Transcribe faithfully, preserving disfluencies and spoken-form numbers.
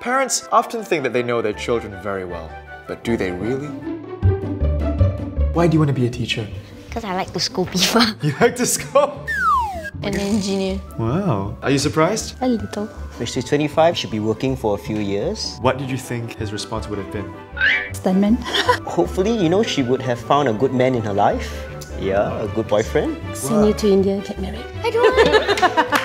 Parents often think that they know their children very well, but do they really? Why do you want to be a teacher? Because I like to scold people. You like to scold? An engineer. Wow. Are you surprised? A little. When she's twenty-five, she'll be working for a few years. What did you think his response would have been? Stuntman. Hopefully, you know, she would have found a good man in her life. Yeah, a good boyfriend. Send you to India, get married. I don't want.